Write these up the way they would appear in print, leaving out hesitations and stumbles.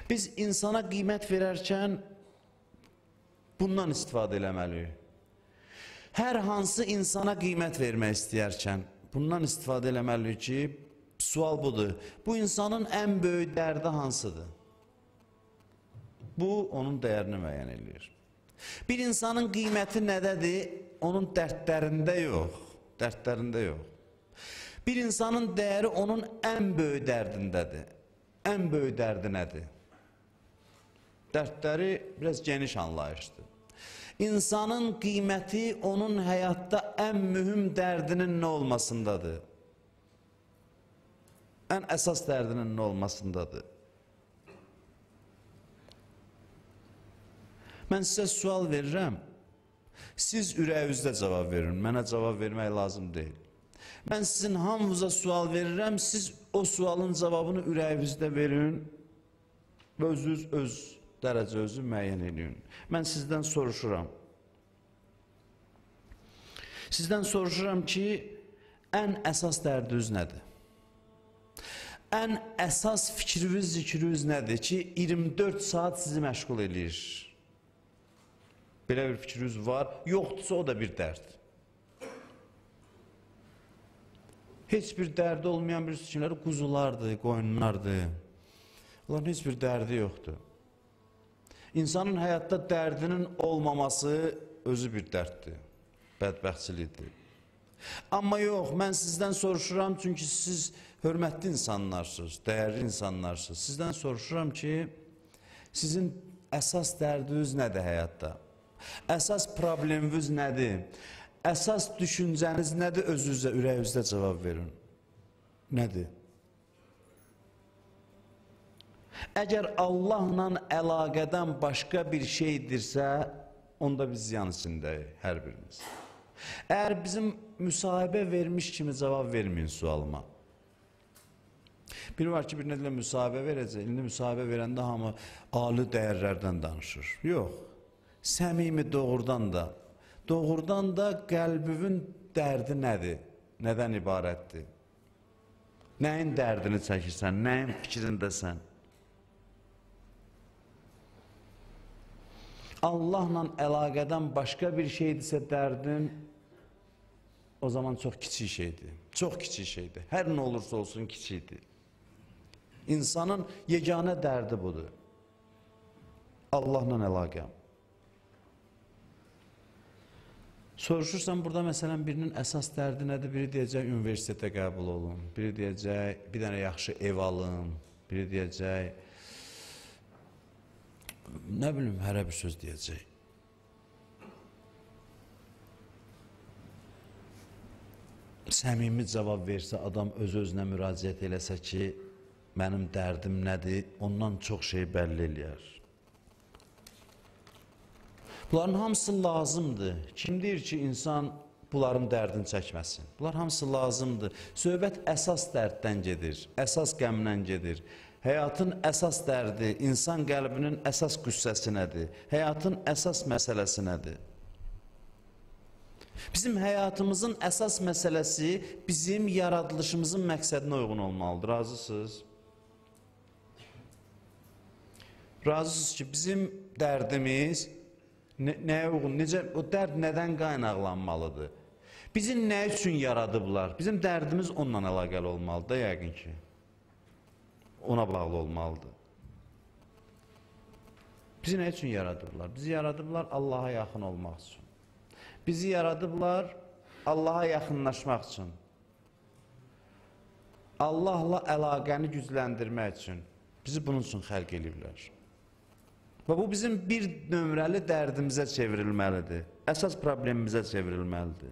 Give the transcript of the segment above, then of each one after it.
Biz insana qiymət verərkən bundan istifadə eləməliyik. Hər hansı insana qiymət vermək istəyərkən bundan istifadə eləməliyik ki, sual budur. Bu insanın ən böyük dərdi hansıdır? Bu, onun dəyərini müəyyən edir. Bir insanın qiyməti nədədir? Onun dərdlərində yox. Dərdlərində yox. Bir insanın dəyəri onun ən böyük dərdindədir. Ən böyük dərdi nədir? Dərdləri biraz geniş anlayışdır. İnsanın qiyməti onun həyatda ən mühüm dərdinin nə olmasındadır? Ən əsas dərdinin nə olmasındadır? Mən sizə sual verirəm, siz ürəyinizdə cavab verin, mənə cavab vermək lazım deyil. Mən sizin hamınıza sual verirəm, siz o sualın cavabını ürəyinizdə verin və özünüz öz dərəcənizi müəyyən edin. Mən sizdən soruşuram. Sizdən soruşuram ki, ən əsas dərdiniz nədir? Ən əsas fikriniz, zikriniz nədir ki, 24 saat sizi məşğul edir? Belə bir fikriniz var, yoxdursa o da bir dərd. Heç bir dərdi olmayan bir fikirləri quzulardır, qoyunlardır. Onların heç bir dərdi yoxdur. İnsanın həyatda dərdinin olmaması özü bir dərddir, bədbəxtçilikdir. Amma yox, mən sizdən soruşuram, çünki siz hörmətli insanlarsınız, dəyərli insanlarsınız. Sizdən soruşuram ki, sizin əsas dərdiniz nədir həyatda? Əsas probleminiz nədir? Əsas düşüncəniz nədir? Özünüzə, ürəyinizdə cavab verin. Nədir? Əgər Allahla əlaqədən başqa bir şeydirsə, onda biz ziyan içindəyik, hər birimiz. Əgər bizim müsahibə vermiş kimi cavab verməyin sualıma. Biri var ki, bir nə deylə müsahibə verəcək, indi müsahibə verəndə hamı ali dəyərlərdən danışır. Yox. Səmimi doğrudan da qəlbinin dərdi nədir? Nədən ibarətdir? Nəyin dərdini çəkirsən? Nəyin fikrindəsən? Allahla əlaqədən başqa bir şeydirsə dərdin, o zaman çox kiçik şeydir. Çox kiçik şeydir. Hər nə olursa olsun kiçikdir. İnsanın yeganə dərdi budur. Allahla əlaqəm. Soruşursan, burada məsələn birinin əsas dərdi nədir? Biri deyəcək, universitetə qəbul olun. Biri deyəcək, bir dənə yaxşı ev alın. Biri deyəcək, nə bilim, hərə bir söz deyəcək. Səmimi cavab versə, adam öz-özünə müraciət eləsə ki, mənim dərdim nədir? Ondan çox şey bəlli eləyər. Bunların hamısı lazımdır. Kim deyir ki, insan bunların dərdini çəkməsin? Bunlar hamısı lazımdır. Söhbət əsas dərddən gedir, əsas qəmdən gedir. Həyatın əsas dərdi, insan qəlbinin əsas qüssəsi nədir? Həyatın əsas məsələsi nədir? Bizim həyatımızın əsas məsələsi bizim yaradılışımızın məqsədinə uyğun olmalıdır. Razısınız? Razısınız ki, bizim dərdimiz nəyə uyğun, o dərd nədən qaynaqlanmalıdır? Bizi nə üçün yaradıblar? Bizim dərdimiz onunla əlaqəli olmalıdır, yəqin ki. Ona bağlı olmalıdır. Bizi nə üçün yaradıblar? Bizi yaradıblar Allaha yaxın olmaq üçün. Bizi yaradıblar Allaha yaxınlaşmaq üçün. Allahla əlaqəni gücləndirmək üçün. Bizi bunun üçün xəlq ediblər. Və bu bizim bir nömrəli dərdimizə çevrilməlidir. Əsas problemimizə çevrilməlidir.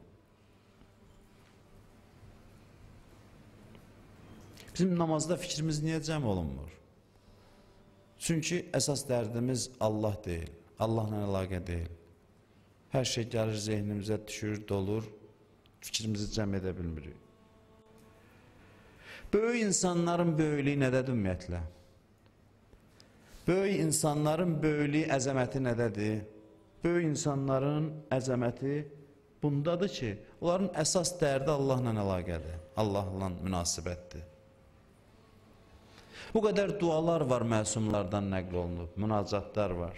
Bizim namazda fikrimiz niyə cəm olunmur? Çünki əsas dərdimiz Allah deyil, Allahla əlaqə deyil. Hər şey gəlir zehnimizə düşür, dolur, fikrimizi cəm edə bilmirik. Böyük insanların böyüklüyü nədədir ümumiyyətlə? Böyük insanların böyüklüyü, əzəməti nədədir? Böyük insanların əzəməti bundadır ki, onların əsas dərdi Allahla əlaqədir, Allahla münasibətdir. Bu qədər dualar var, məsumlardan nəql olunub, münacatlar var.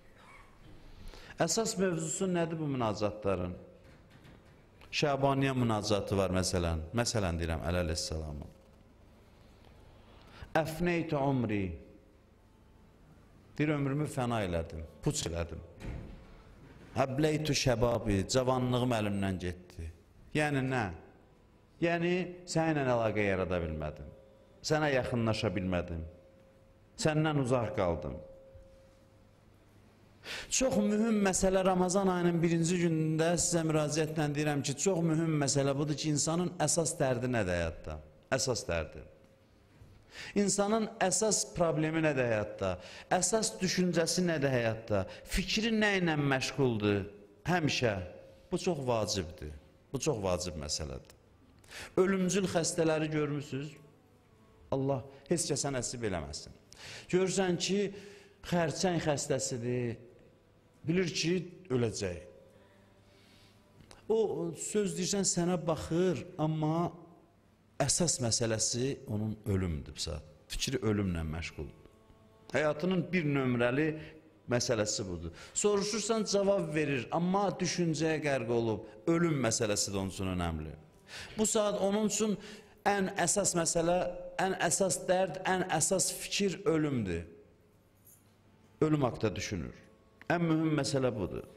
Əsas mövzusu nədir bu münacatların? Şəbaniyə münacatı var məsələn. Məsələn deyirəm, əleyhissalamın. Əfneytü umri. Bir ömrümü fəna elədim, puç elədim. Əbleytü şəbabi, cavanlığım əlimdən getdi. Yəni nə? Yəni, səninlə əlaqə yarada bilmədim. Sənə yaxınlaşa bilmədim. Səndən uzaq qaldım. Çox mühüm məsələ Ramazan ayının birinci günündə sizə müraciətlə deyirəm ki, çox mühüm məsələ budur ki, insanın əsas dərdi nədir həyatda? Əsas dərdi. İnsanın əsas problemi nədir həyatda? Əsas düşüncəsi nədir həyatda? Fikri nə ilə məşğuldur? Həmişə. Bu çox vacibdir. Bu çox vacib məsələdir. Ölümcül xəstələri görmüsünüz? Allah heç kəsə nəsib eləməsin. Görürsən ki, xərçəng xəstəsidir, bilir ki, öləcək. O söz deyirsən sənə baxır, amma əsas məsələsi onun ölümdür. Fikri ölümlə məşğuldur. Həyatının bir nömrəli məsələsi budur. Soruşursan cavab verir, amma düşüncəyə qərq olub, ölüm məsələsi də onun üçün önəmli. Bu saat onun üçün ən əsas məsələ, ən əsas dərd, ən əsas fikir ölümdür. Ölüm haqda düşünür. Ən mühüm məsələ budur.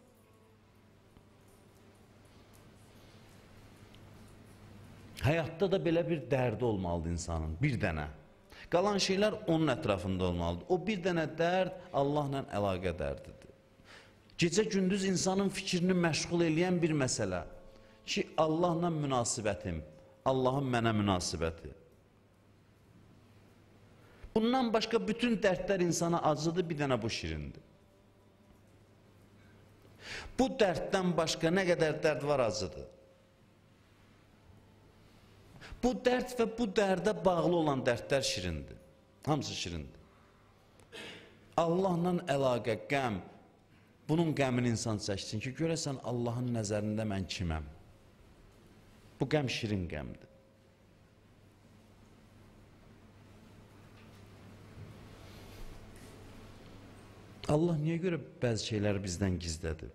Həyatda da belə bir dərdi olmalıdır insanın, bir dənə. Qalan şeylər onun ətrafında olmalıdır. O bir dənə dərd Allahla əlaqə dərdidir. Gecə-gündüz insanın fikrini məşğul eləyən bir məsələ ki, Allahla münasibətim, Allahın mənə münasibəti. Bundan başqa bütün dərdlər insana acıdır, bir dənə bu şirindir. Bu dərddən başqa nə qədər dərd var acıdır. Bu dərd və bu dərdə bağlı olan dərdlər şirindir. Hamısı şirindir. Allahla əlaqə, qəm, bunun qəmini insan çəksin ki, görəsən Allahın nəzərində mən kiməm? Bu qəm şirin qəmdir. Allah niyə görə bəzi şeyləri bizdən gizlədib?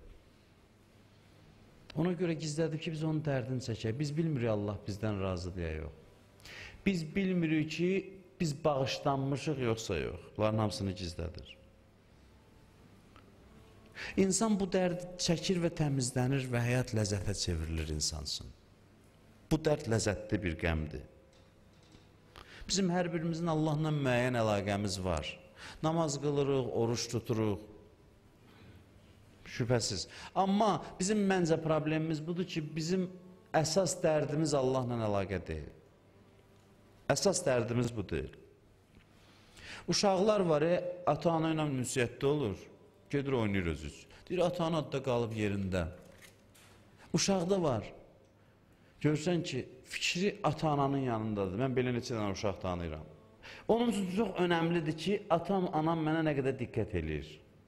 Ona görə gizlədib ki, biz onun dərdini çəkək. Biz bilmirik Allah bizdən razıdır ya yox. Biz bilmirik ki, biz bağışlanmışıq yoxsa yox. Bunların hamısını gizlədir. İnsan bu dərdi çəkir və təmizlənir və həyat ləzzətə çevrilir insan üçün. Bu dərd ləzzətli bir qəmdir. Bizim hər birimizin Allahla müəyyən əlaqəmiz var. Namaz qılırıq, oruç tuturuq. Şübhəsiz. Amma bizim məncə problemimiz budur ki, bizim əsas dərdimiz Allahla əlaqə deyil. Əsas dərdimiz bu deyil. Uşaqlar var, ata-ana ilə ünsiyyətdə olur. Gedir, oynayır özü üçün. Deyir, ata-ana da qalıb yerində. Uşaqda var. Görsən ki, fikri ata-ananın yanındadır. Mən belə neçə dənə uşaq tanıyıram. Onun üçün çox önəmlidir ki, atam, anam mənə nə qədər diqqət eləyir.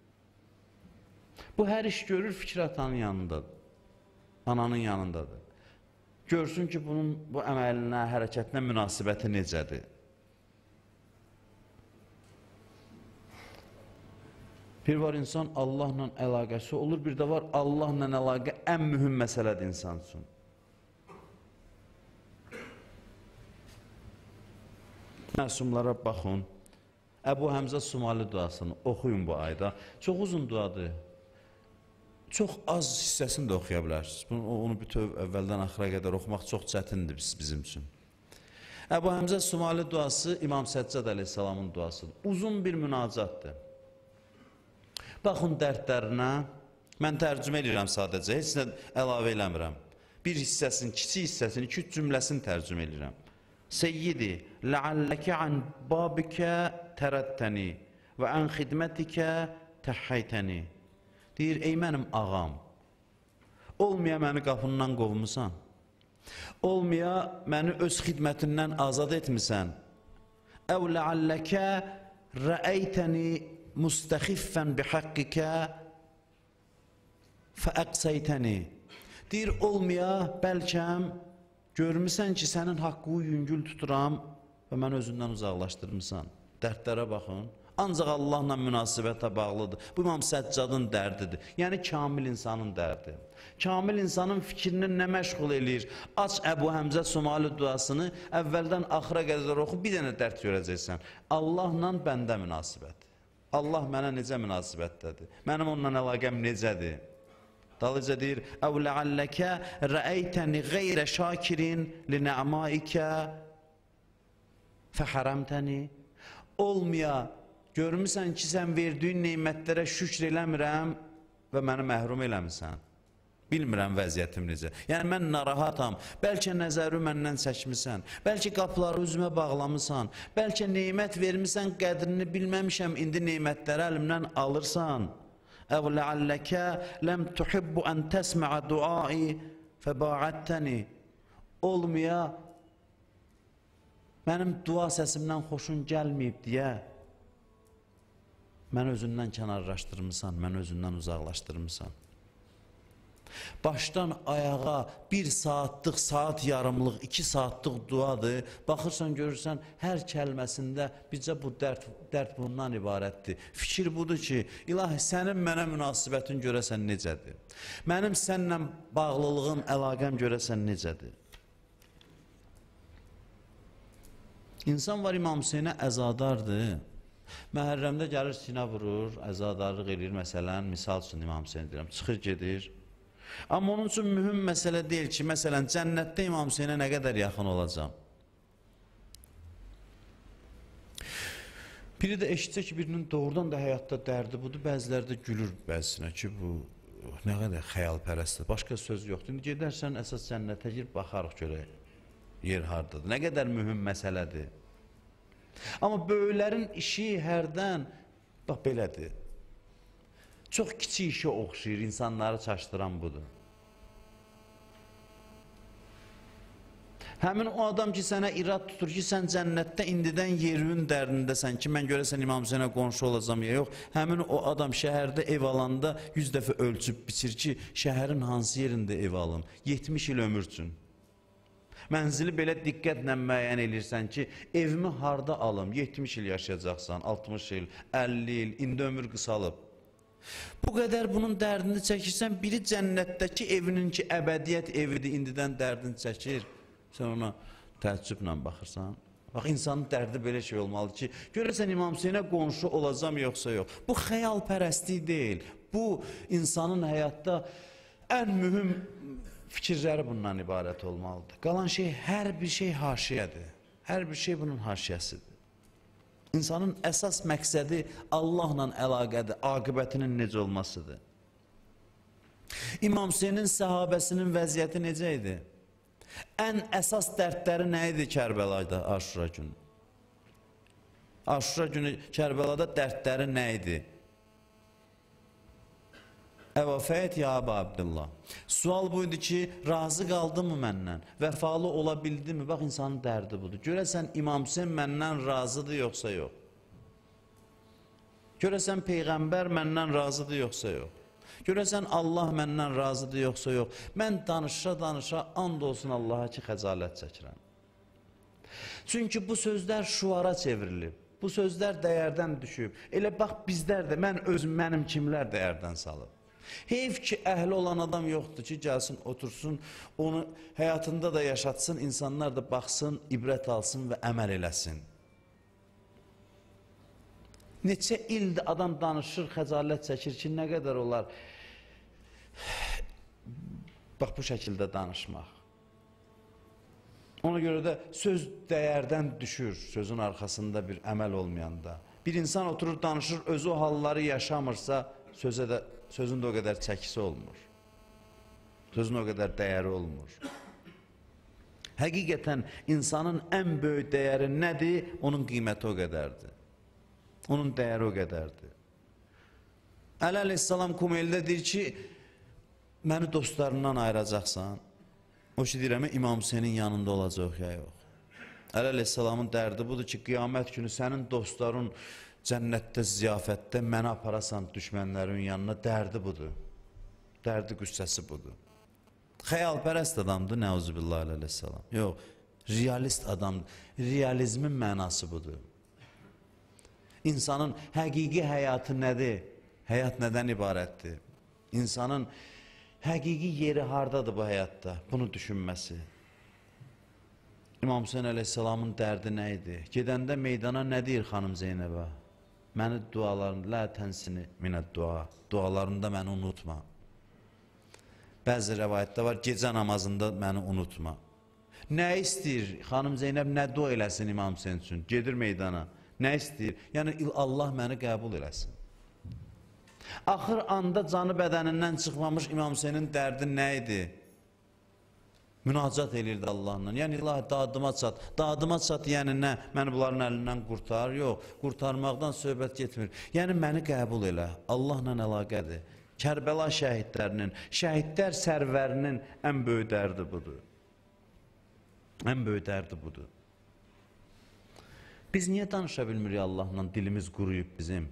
Bu hər iş görür, fikri atanın yanındadır. Ananın yanındadır. Görsün ki, bunun bu əməlinə, hərəkətinə münasibəti necədir. Bir var insan Allahla əlaqəsi olur, bir də var Allahla əlaqə ən mühüm məsələdir insan üçün. Məsumlara baxın. Əbu Həmzə Sumali duasını oxuyun bu ayda. Çox uzun duadır. Çox az hissəsini də oxuya bilərsiniz. Onu bütöv əvvəldən axıra qədər oxumaq çox çətindir bizim üçün. Əbu Həmzə Sumali duası İmam Səccad əleyhissalamın duasıdır. Uzun bir münacatdır. Baxın dərdlərinə. Mən tərcümə edirəm sadəcə, heç nə əlavə eləmirəm. Bir hissəsini, kiçik hissəsini, 2-3 cümləsini tərcümə edirəm. Seyyidi, ləalləkə an babikə tərəttəni və ən xidmətikə təhhəytəni. Deyir, ey mənim ağam, olmaya məni qapından qovmusan, olmaya məni öz xidmətindən azad etmisən, əv ləalləkə rəəytəni müstəxiffən bihaqqikə fəəqsəytəni. Deyir, olmaya bəlkəm görmüsən ki, sənin haqqı yüngül tuturam, və məni özündən uzaqlaşdırmısan. Dərdlərə baxın. Ancaq Allahla münasibətə bağlıdır. Bu İmam Səccadın dərdidir. Yəni kamil insanın dərdi. Kamil insanın fikrini nə məşğul eləyir? Aç Əbu Həmzə Somali duasını əvvəldən axıra qədər oxu, bir dənə dərd görəcəksən. Allahla bəndə münasibət. Allah mənə necə münasibətdədir? Mənim onunla əlaqəm necədir? Dalıca deyir: "Əv ləalləkə rəəytəni qeyrə şakirin li nə'maikə fəhərəmtəni." Olmaya, görmüsən ki, sən verdiyin neymətlərə şükr eləmirəm və məni məhrum eləmirsən. Bilmirəm vəziyyətim necə. Yəni, mən narahatam. Bəlkə nəzəri məndən çəkmirsən. Bəlkə qapıları üzümə bağlamısan. Bəlkə neymət vermirsən, qədrini bilməmişəm, indi neymətləri əlimdən alırsan. Əv ləalləkə ləm tuhibbu ən təsmə'ə duai fəba'əttəni. Olmaya, mənim dua səsimdən xoşun gəlməyib deyə məni özündən kənarlaşdırmısan, məni özündən uzaqlaşdırmısan. Başdan ayağa 1 saatlıq, saat yarımlıq, 2 saatlıq duadır. Baxırsan, görürsən, hər kəlməsində bizcə bu dərd bundan ibarətdir. Fikir budur ki, ilahi, sənin mənə münasibətin görəsən necədir? Mənim sənlə bağlılığım, əlaqəm görəsən necədir? İnsan var, İmam Hüseynə əzadardır. Məhərrəmdə gəlir, sinə vurur, əzadarlıq edir, məsələn, misal üçün İmam Hüseyn deyirəm, çıxır gedir. Amma onun üçün mühüm məsələ deyil ki, məsələn, cənnətdə İmam Hüseynə nə qədər yaxın olacam. Biri də eşitsə ki, birinin doğrudan da həyatda dərdi budur, bəziləri də gülür bəzisinə ki, bu nə qədər xəyalpərəstdir, başqa söz yoxdur. İndi gedərsən, əsas cənnətə gir, baxarıq görək, yer hardadır, nə qədər mühüm məsələdir. Amma böyüklərin işi hərdən, bax belədir, çox kiçik işə oxşayır, insanları çaşdıran budur. Həmin o adam ki, sənə irad tutur ki, sən cənnətdə indidən yerin dərdindəsən ki, mən görəsən İmam Hüseynə qonşu olacam ya yox, həmin o adam şəhərdə ev alanda 100 dəfə ölçüb biçir ki, şəhərin hansı yerində ev alım, 70 il ömür üçün. Mənzili belə diqqətlə müəyyən edirsən ki, evimi harda alım, 70 il yaşayacaqsan, 60 il, 50 il, indi ömür qısalıb. Bu qədər bunun dərdini çəkirsən, biri cənnətdəki evinin ki, əbədiyyət evidir, indidən dərdini çəkir. Sən ona təəccüblə baxırsan. Bax, insanın dərdi belə şey olmalı ki, görəsən İmam Hüseynə qonşu olacam yoxsa yox. Bu xəyalpərəstlik deyil. Bu, insanın həyatda ən mühüm fikirləri bundan ibarət olmalıdır. Qalan şey, hər bir şey haşiyədir. Hər bir şey bunun haşiyəsidir. İnsanın əsas məqsədi Allahla əlaqədir, aqibətinin necə olmasıdır. İmam Hüseynin səhabəsinin vəziyyəti necə idi? Ən əsas dərdləri nə idi Kərbəlada, Aşura günü? Aşura günü Kərbəlada dərdləri nə idi? Əvafət ya Əbu Abdullah. Sual buydu ki, razı qaldı mı məndən? Vəfalı ola bildi mi? Bax, insanın dərdi budur. Görəsən İmam Hüseyn məndən razıdır yoxsa yox? Görəsən Peyğəmbər məndən razıdır yoxsa yox? Görəsən Allah məndən razıdır yoxsa yox? Mən danışa and olsun Allaha ki, xəcalət çəkirəm. Çünki bu sözlər şuara çevrilib. Bu sözlər dəyərdən düşüb. Elə bax, bizlər də, mənim kimlər dəyərdən salıb. Heyf ki, əhli olan adam yoxdur ki, gəlsin, otursun, onu həyatında da yaşatsın, insanlar da baxsın, ibrət alsın və əməl eləsin. Neçə ildir adam danışır, xəcalət çəkir ki, nə qədər olar bax, bu şəkildə danışmaq. Ona görə də söz dəyərdən düşür, sözün arxasında bir əməl olmayanda. Bir insan oturur, danışır, özü o halları yaşamırsa, sözün də o qədər çəkisi olmur. Sözün o qədər dəyəri olmur. Həqiqətən insanın ən böyük dəyəri nədir? Onun qiyməti o qədərdir. Onun dəyəri o qədərdir. Əli əleyhissalam Kumeyldə deyir ki, məni dostlarından ayıracaqsan. O ki, deyirəm, İmam Hüseynin yanında olacaq ya yox. Əli əleyhissalamın dərdi budur ki, qiyamət günü sənin dostların cənnətdə, ziyafətdə mənə aparasan düşmənlərin yanına, dərdi budur. Dərdi qüssəsi budur. Xəyalpərəst adamdır, nəuzubillah əleyhissalam. Yox, Realist adam. Realizmin mənası budur. İnsanın həqiqi həyatı nədir? Həyat nədən ibarətdir? İnsanın həqiqi yeri hardadır bu həyatda? Bunu düşünməsi. İmam Hüseyin əleyhissalamın dərdi nə idi? Gedəndə meydana nə deyir xanım Zeynəbə? Məni dualarında, lə tənsini minət dua. Dualarında məni unutma. Bəzi rəvayətdə var, gecə namazında məni unutma. Nə istəyir? Xanım Zeynəb nə dua eləsin İmam Hüseyin üçün? Gedir meydana. Nə istəyir? Yəni Allah məni qəbul eləsin. Axır anda canı bədənindən çıxmamış İmam Hüseynin dərdi nə idi? Münacat elirdi Allahla. Yəni ilahi dadıma çat. Dadıma çat yəni nə? Məni bunların əlindən qurtar. Yox, qurtarmaqdan söhbət getmir. Yəni məni qəbul elə. Allahla əlaqədir. Kərbəla şəhidlərinin, şəhidlər sərvərinin ən böyük dərdi budur. Ən böyük dərdi budur. Biz niyə danışa bilmirik Allahla? Dilimiz quruyub bizim.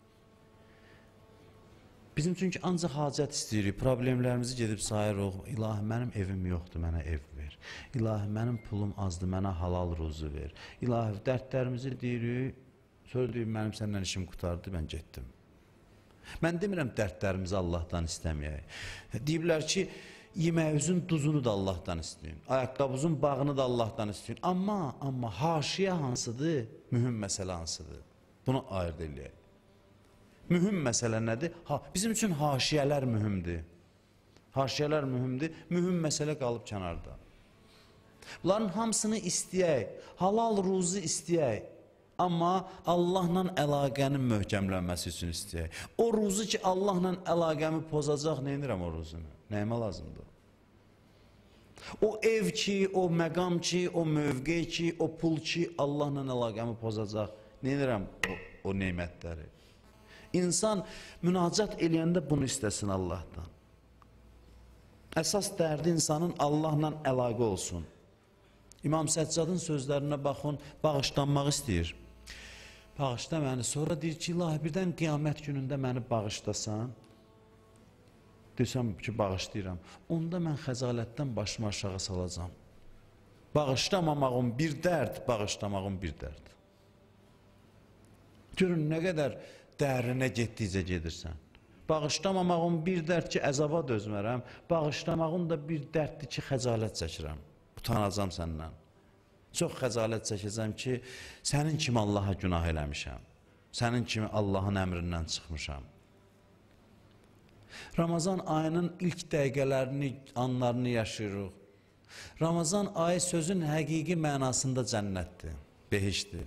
Bizim çünki ancaq hacət istəyirik, problemlərimizi gedib sayırıq. İlahi, mənim evim yoxdur, mənə ev ver. İlahi, mənim pulum azdır, mənə halal ruzu ver. İlahi, dərdlərimizi deyirik, sonra deyib, mənim səndən işim qutardı, mən getdim. Mən demirəm dərdlərimizi Allahdan istəməyək. Deyiblər ki, yeməyinizin duzunu da Allahdan istəyin, ayaqqabınızın bağını da Allahdan istəyin. Amma haşiyə hansıdır, mühüm məsələ hansıdır? Bunu ayırt eləyək. Mühüm məsələ nədir? Bizim üçün haşiyələr mühümdür. Haşiyələr mühümdür, mühüm məsələ qalıb kənarda. Bunların hamısını istəyək, halal ruzu istəyək. Amma Allahla əlaqənin möhkəmlənməsi üçün istəyək. O ruzu ki, Allahla əlaqəmi pozacaq, nə edirəm o ruzunu? Nəyimə lazımdır? O ev ki, o məqam ki, o mövqe ki, o pul ki, Allahla əlaqəmi pozacaq, nə edirəm o neymətləri? İnsan münacat eləyəndə bunu istəsin Allahdan. Əsas dərdi insanın Allahla əlaqə olsun. İmam Səccadın sözlərinə baxın, bağışlanmaq istəyir. Bağışla məni, sonra deyir ki, ilahi birdən qiyamət günündə məni bağışlasan, desəm ki, bağışlayıram, onda mən xəcalətdən başımı aşağı salacam. Bağışlamamağım bir dərd, bağışlamağım bir dərd. Görün, nə qədər dərinə getdikcə gedirsən. Bağışlamamağım bir dərd ki, əzaba dözmərəm, bağışlamağım da bir dərddir ki, xəcalət çəkirəm, utanacam səndən. Çox xəcalət çəkəcəm ki, sənin kimi Allaha günah eləmişəm, sənin kimi Allahın əmrindən çıxmışam. Ramazan ayının ilk dəqiqələrini, anlarını yaşayırıq. Ramazan ayı sözün həqiqi mənasında cənnətdir, behişdir.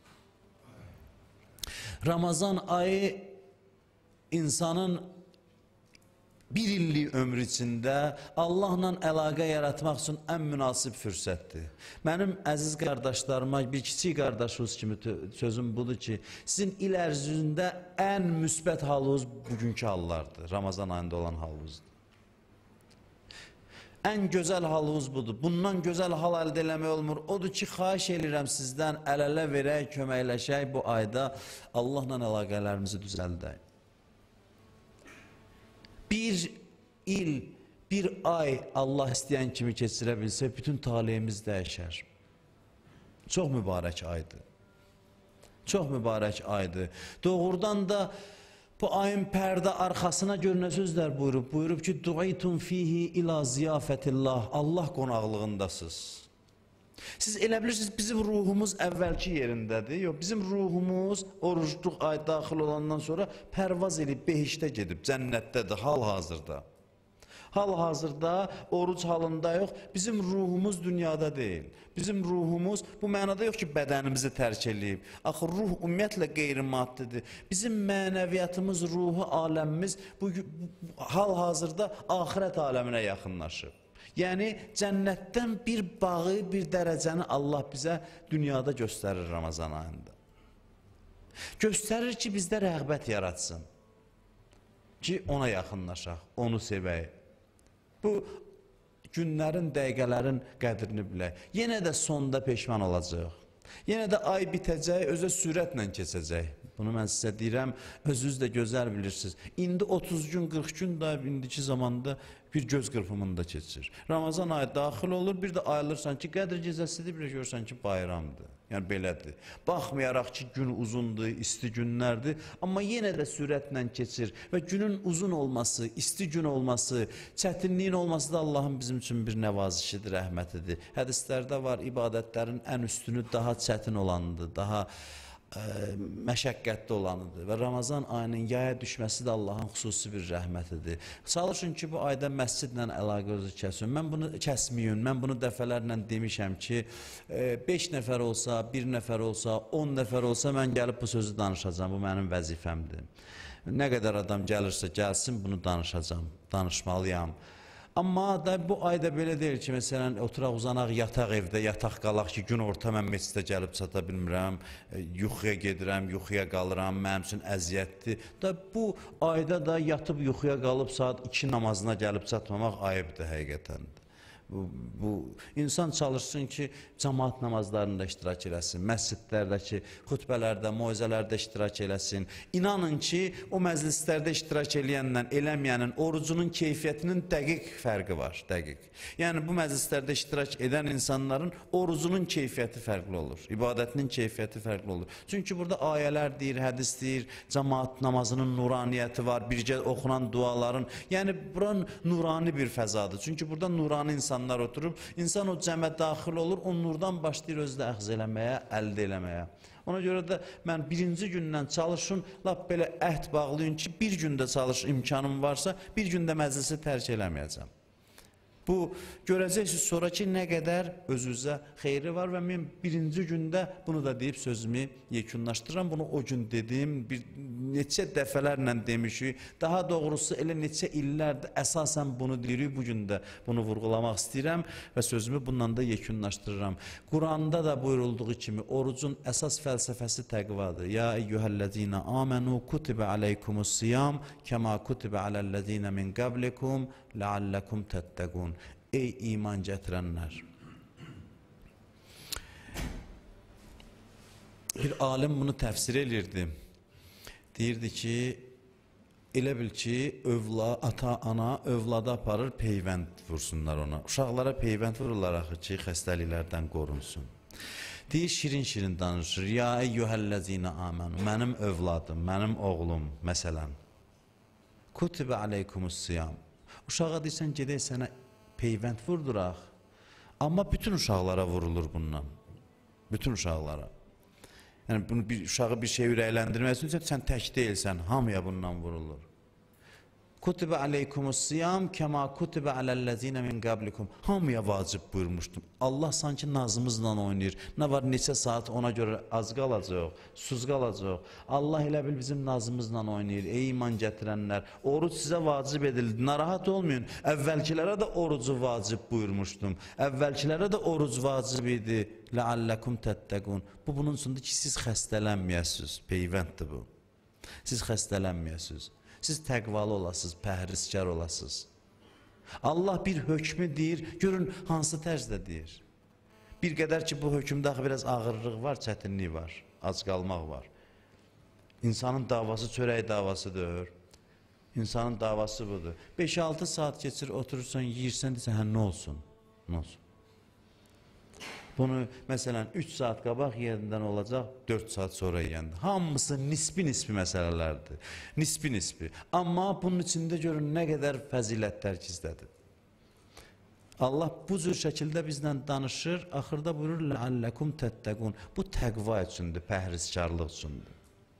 Ramazan ayı insanın bir illik ömrü içində Allahla əlaqə yaratmaq üçün ən münasib fürsətdir. Mənim əziz qardaşlarıma, bir kiçik qardaşınız kimi sözüm budur ki, sizin il ərzində ən müsbət halınız bugünkü hallardır, Ramazan ayında olan halınızdır. Ən gözəl halınız budur. Bundan gözəl hal əldə eləmək olmur. Odur ki, xahiş edirəm sizdən əl-ələ verək, köməkləşək bu ayda Allahla əlaqələrimizi düzəldək. Bir il, bir ay Allah istəyən kimi keçirə bilsə, bütün taleyimiz dəyişər. Çox mübarək aydır. Çox mübarək aydır. Doğrudan da bu ayın pərdə arxasına görə nə sözlər buyurub? Buyurub ki, du'itun fihi ila ziyafetillah. Allah qonaqlığındasınız. Siz elə bilirsiniz, bizim ruhumuz əvvəlki yerindədir. Yox, bizim ruhumuz orucluq ay daxil olandan sonra pərvaz edib, behişdə gedib, cənnətdədir hal-hazırda. Hal-hazırda oruc halında yox, bizim ruhumuz dünyada deyil. Bizim ruhumuz bu mənada yox ki, bədənimizi tərk eləyib. Axı ruh ümumiyyətlə qeyri-maddidir. Bizim mənəviyyatımız, ruhu, aləmimiz hal-hazırda axirət aləminə yaxınlaşıb. Yəni, cənnətdən bir bağı, bir dərəcəni Allah bizə dünyada göstərir Ramazan ayında. Göstərir ki, bizdə rəğbət yaratsın. Ki, ona yaxınlaşaq, onu sevək. Bu günlərin, dəqiqələrin qədrini bilək. Yenə də sonda peşman olacaq. Yenə də ay bitəcək, özə sürətlə keçəcək. Bunu mən sizə deyirəm, özünüz də gözəl bilirsiniz. İndi 30 gün, 40 gün da indiki zamanda bir göz qırpımında keçir. Ramazan ayı daxil olur, bir də ayılırsan ki, Qədr gecəsidir, bir də görürsən ki, bayramdır. Yəni belədir. Baxmayaraq ki, gün uzundur, isti günlərdir, amma yenə də sürətlə keçir və günün uzun olması, isti gün olması, çətinliyin olması da Allahın bizim üçün bir nəvazişidir, rəhmətidir. Hədislərdə var, ibadətlərin ən üstünü daha çətin olanıdır, daha məşəqqətli olanıdır və Ramazan ayının yaya düşməsi də Allahın xüsusi bir rəhmətidir. Çalışın ki, bu ayda məscidlə əlaqənizi kəsin. Mən bunu kəsməyin, mən bunu dəfələrlə demişəm ki, 5 nəfər olsa, 1 nəfər olsa, 10 nəfər olsa, mən gəlib bu sözü danışacağım, bu mənim vəzifəmdir. Nə qədər adam gəlirsə gəlsin, bunu danışacağım, danışmalıyam. Amma da bu ayda belə deyil ki, məsələn, oturaq uzanaq, yataq evdə, yataq qalaq ki, gün orta mən məscidə gəlib çata bilmirəm, yuxuya gedirəm, yuxuya qalıram, mənim üçün əziyyətdir. Da bu ayda da yatıb yuxuya qalıb saat 2 namazına gəlib çatmamaq ayıbdır həqiqətən. Bu insan çalışsın ki, cemaat namazlarında iştirak eləsin, məscidlərdəki xutbələrdə, moizələrdə iştirak eləsin. İnanın ki, o məclislərdə iştirak eləyənlə eləməyənin orucunun keyfiyyətinin dəqiq fərqi var, dəqiq. Yəni bu məclislərdə iştirak edən insanların orucunun keyfiyyəti fərqli olur, ibadətinin keyfiyyəti fərqli olur. Çünki burada ayələr deyir, hədis deyir, cemaat namazının nuraniyyəti var, bircə oxunan duaların, yəni buranın nurani bir fəzadır. Çünki burada nurani insanlar oturub, insan o cəmə daxil olur, o nurdan başlayır özlə əxz eləməyə, əldə eləməyə. Ona görə də mən birinci gündən çalışın, lap belə əhd bağlayın ki, bir gündə çalış imkanım varsa, bir gündə məclisi tərk eləməyəcəm. Bu, görəcəksiniz sonra ki, nə qədər özünüzə xeyri var və mən birinci gündə bunu da deyib sözümü yekunlaşdırıram. Bunu o gün dedim, neçə dəfələrlə demişik, daha doğrusu elə neçə illərdir əsasən bunu deyirik, bugün də bunu vurğulamaq istəyirəm və sözümü bundan da yekunlaşdırıram. Quranda da buyurulduğu kimi orucun əsas fəlsəfəsi təqvadır. Ya eyyuhəl-ləzina amenu kutibə aleykumus-siyam kəma kutibə aləl-ləzina min qablikum ləalləkum təttəqun. Ey iman gətirənlər! Bir alim bunu təfsir edirdi. Deyirdi ki, elə bil ki, ata-ana övlada aparır, peyvənd vursunlar ona. Uşaqlara peyvənd vururlar axı ki, xəstəliklərdən qorunsun. Deyir, şirin-şirin danışır. Ya eyyuhəl-ləzina amenu, mənim övladım, mənim oğlum, məsələn. Kutibə aleykumus-siyam. Uşağa deyirsən, gedək sənə peyvənd vurduraq. Amma bütün uşaqlara vurulur bundan. Bütün uşaqlara. Yəni, uşağı bir şey ürəkləndirmək üçün sən tək deyilsən, hamıya bundan vurulur. Kutibə aleykumus-siyam kəma kutibə aləl-ləzina min qablikum. Hamıya vacib buyurmuşdum. Allah sanki nazımızla oynayır. Nə var, neçə saat ona görə az qalacaq, susuz qalacaq. Allah elə bil bizim nazımızla oynayır. Ey iman gətirənlər, oruc sizə vacib edildi. Narahat olmayın. Əvvəlkilərə də orucu vacib buyurmuşdum. Əvvəlkilərə də oruc vacib idi. Ləalləkum təttəqun. Bu bunun üçündür ki, siz xəstələnməyəsiniz. Peyvənddir bu. Siz xəstələnməyəsiniz. Siz təqvalı olasınız, pəhrizkar olasınız. Allah bir hökmü deyir, görün hansı tərzdə deyir. Bir qədər ki, bu hökmdə biraz ağırlıq var, çətinlik var, ac qalmaq var. İnsanın davası çörək davasıdır. İnsanın davası budur. 5-6 saat keçir, oturursan, yiyirsən, deyirsən, hə, nə olsun? Nə olsun? Bunu məsələn 3 saat qabaq yerindən olacaq, 4 saat sonra yeyəndə. Hamısı nisbi məsələlərdir. Nisbi. Amma bunun içində görün nə qədər fəzilətlər gizlədir. Allah bu cür şəkildə bizlə danışır, axırda buyurur, ləalləkum təttəqun. Bu təqva üçündür, pəhrizkarlıq üçündür.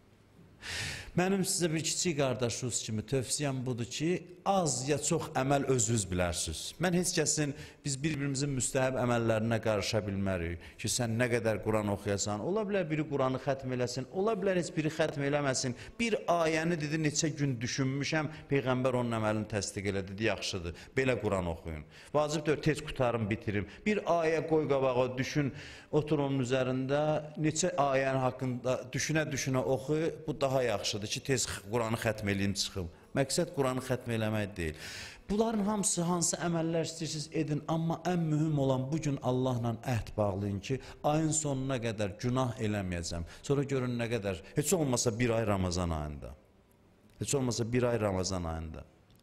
Mənim sizə bir kiçik qardaşınız kimi tövsiyəm budur ki, az ya çox əməl özünüz bilərsiniz. Mən heç kəsin, biz bir-birimizin müstəhəb əməllərinə qarışa bilmərik ki, sən nə qədər Quran oxuyasan, ola bilər biri Quranı xətm eləsin, ola bilər heç biri xətm eləməsin. Bir ayəni dedi, neçə gün düşünmüşəm, Peyğəmbər onun əməlini təsdiq elədi, dedi, yaxşıdır, belə Quran oxuyun. Vacibdir, tez qutarım, bitirim. Bir ayə qoy qabağa, düşün, otur onun üzərində, neçə ayənin haqqında düşünə-düşünə oxu, bu daha yaxşıdır ki, tez Quranı xətm eləyim, çıxım. Məqsəd Quranı xətm eləmək deyil. Bunların hamısı, hansı əməllər istəyirsiniz edin, amma ən mühüm olan bugün Allahla əhd bağlayın ki, ayın sonuna qədər günah eləməyəcəm. Sonra görün nə qədər, heç olmasa bir ay Ramazan ayında. Heç olmasa bir ay Ramazan ayında.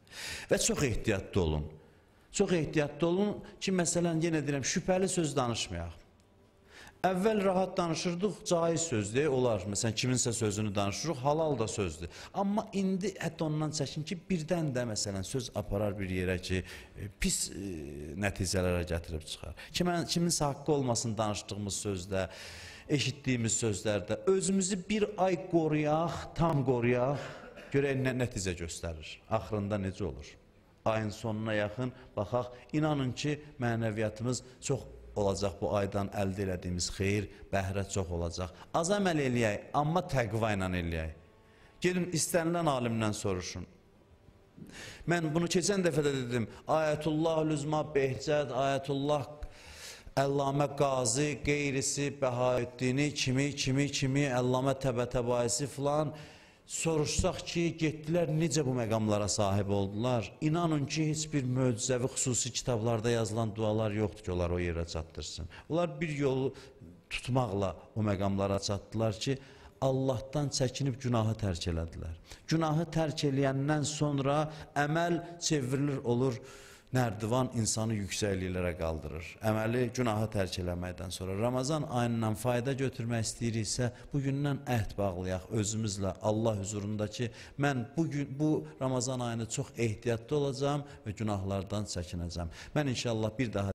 Və çox ehtiyatlı olun. Çox ehtiyatlı olun ki, məsələn, yenə deyirəm, şübhəli söz danışmayaq. Əvvəl rahat danışırdıq, caiz sözdür, olar. Məsələn, kiminsə sözünü danışırıq, halal da sözdür. Amma indi hətta ondan çəkin ki, birdən də məsələn söz aparar bir yerə ki, pis nəticələrə gətirib çıxar. Kiminsə haqqı olmasın danışdığımız sözdə, eşitdiyimiz sözlərdə. Özümüzü bir ay qoruyaq, tam qoruyaq, görək nə nəticə göstərir. Axırında necə olur? Ayın sonuna yaxın baxaq, inanın ki, mənəviyyatımız çox olacaq, bu aydan əldə elədiyimiz xeyir, bəhrət çox olacaq. Az əməl eləyək, amma təqva ilə eləyək. Gelin, istənilən alimdən soruşun. Mən bunu keçən dəfə də dedim, Ayətullah Lüzma Behcət, Ayətullah Əllamə Qazi, qeyrisi, Bəhaüddini, kimi, Əllamə Təbətəbaisi filan, soruşsaq ki, getdilər, necə bu məqamlara sahib oldular? İnanın ki, heç bir möcüzəvi xüsusi kitablarda yazılan dualar yoxdur ki, onlar o yerə çatdırsın. Onlar bir yolu tutmaqla o məqamlara çatdılar ki, Allahdan çəkinib günahı tərk elədilər. Günahı tərk eləyəndən sonra əməl çevrilir, olur, nərdivan insanı yüksəkliklərə qaldırır. Əməli günahı tərk eləməkdən sonra Ramazan ayından fayda götürmək istəyiriksə, bugündən əhd bağlayaq özümüzlə Allah huzurunda ki, mən bu Ramazan ayını çox ehtiyatlı olacağım və günahlardan çəkinəcəm. Mən inşallah bir daha